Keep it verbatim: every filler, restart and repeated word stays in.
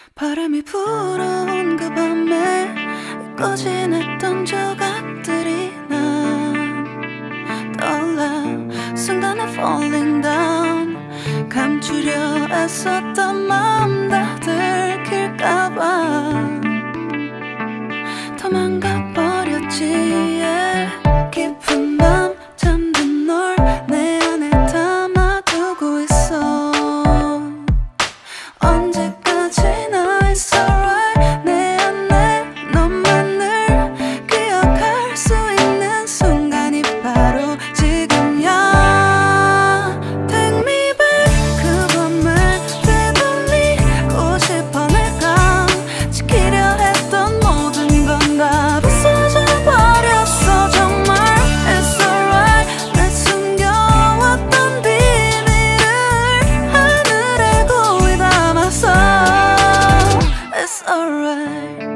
바람이 불어온 그 밤에 잊고 지냈던 조각들이 난 떠올라. 순간에 falling down, 감추려 애썼던 마음 다 들킬까봐 도망가 버렸지. yeah. 깊은 밤 잠든 널 내 안에 담아두고 있어. 언제까지나 it's alright. 내 안에 너만을 기억할 수 있는 순간이 바로 지금이야. Take me back. 그 밤을 되돌리고 싶어. 내가 지키려 했던 모든 건 다 부서져 버렸어. 정말 it's alright. 내 숨겨왔던 비밀을 하늘에 고이 담았어. It's alright.